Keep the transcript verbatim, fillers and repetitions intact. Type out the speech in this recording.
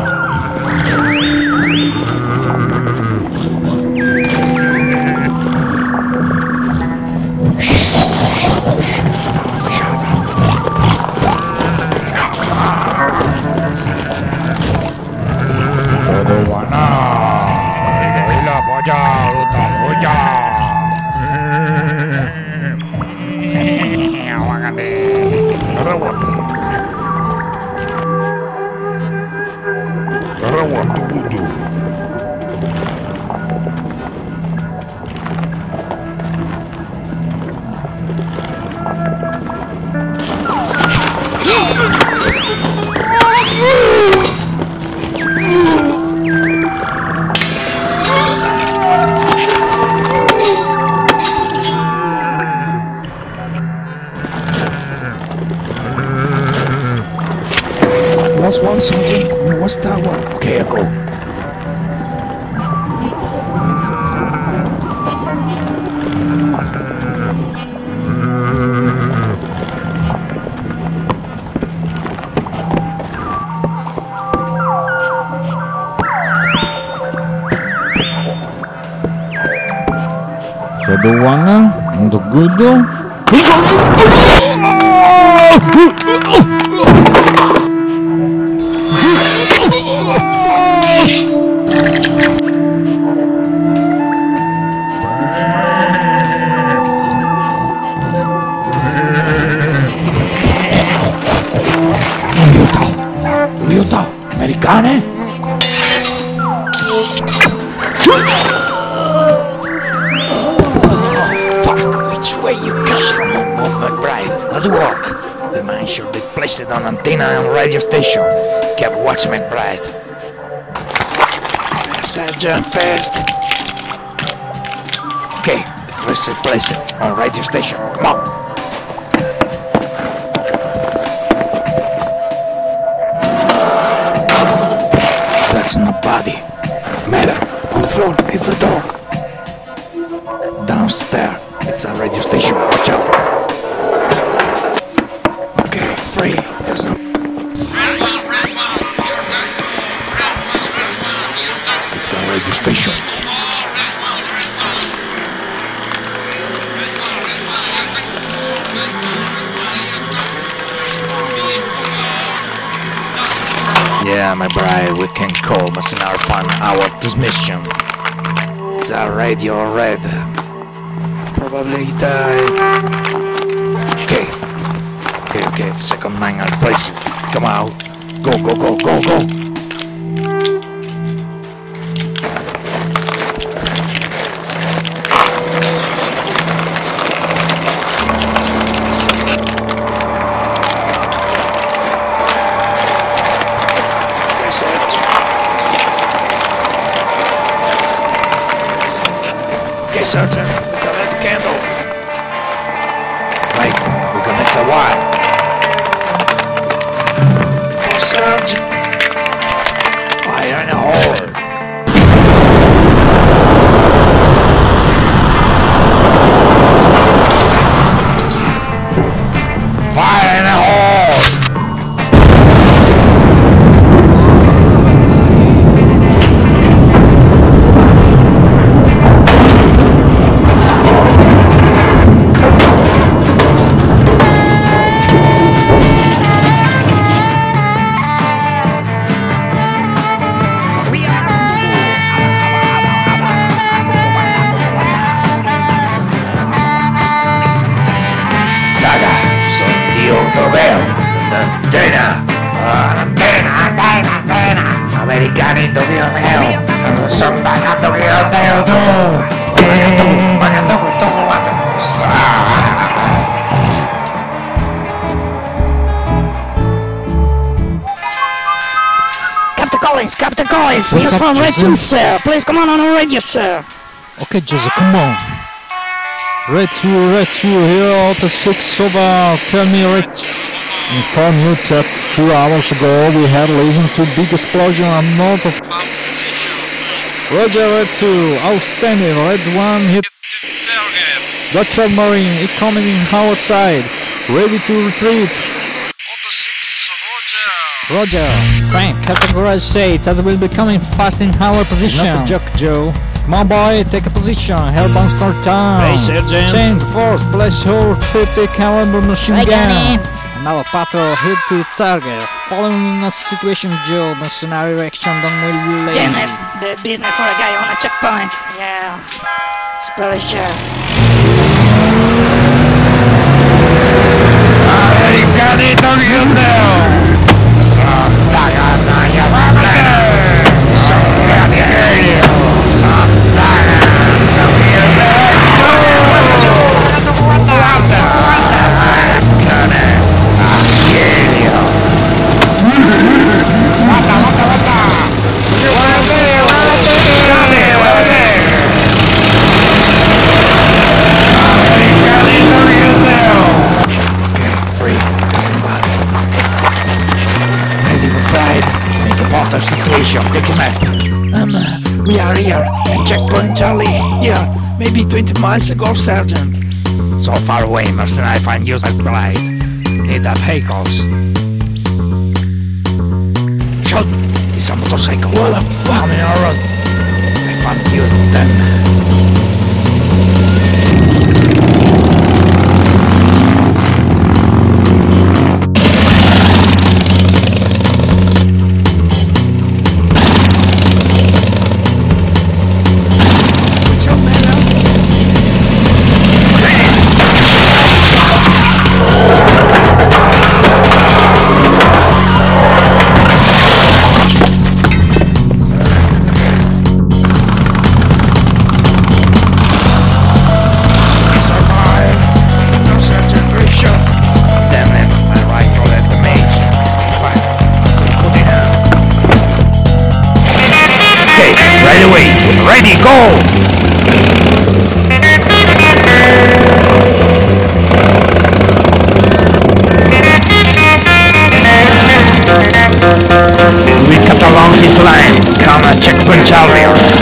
Last one, Sergeant. And what's that one? Okay, I'll go. So the one, and the good. Aiuto! Americane? Fuck, which way you got it? Movement bright. Let's work. The man should be placed on antenna and radio station. Keep watchman bright. Sergeant first. Okay, the first is placed on radio station. Come on. There's nobody. Madam, on the floor, it's a door. Downstairs, it's a radio station. Watch out. Okay, free. There's no... It's a radio station. Yeah, my bride, we can call Mercenary Fun our dismission. It's a radio red. Probably died. Okay. Okay, okay, second man, I'll place it. Come out. Go, go, go, go, go. Okay, Sergeant, we connect the candle. Right, we connect the wire. Oh, Sergeant. Fire in a hole. Fire in a hole. Antena, antena, antena, antena. Americanito, Dios mío. Son bajando que yo tengo tú. Bajando que tú, Captain Collins, Captain Collins, news from Red two, sir. Please come on on the radio, sir. Okay, Jesse, come on. Red two, Red two, here Alpha six over. Tell me, Red two. Inform you that few hours ago we had listened to big explosion and north of position. Roger, Red two, outstanding. Red one hit target. Dutch submarine incoming in our side. Ready to retreat. Alpha six, Roger. Roger. Frank, categorize say that will be coming fast in our position. Not a joke, Joe. Come on, boy, take a position. Hellbound start down. Hey, Sergeant. Change force, place hold fifty caliber machine Right, gun. Johnny. Now patrol hit to the target. Following a situation, Joe, mercenary action don't will be late. Damn it, the business for a guy on a checkpoint. Yeah, it's pretty sure. Situation, take a map. Um, uh, we are here in checkpoint Charlie. Yeah, maybe twenty miles ago, Sergeant. So far away, mercenary find use my bride. Need the vehicles. Shoot! It's a motorcycle. What the fuck? Coming on road. I found you then. Ready, go! We cut along this line. Get on a checkpoint, Charlie.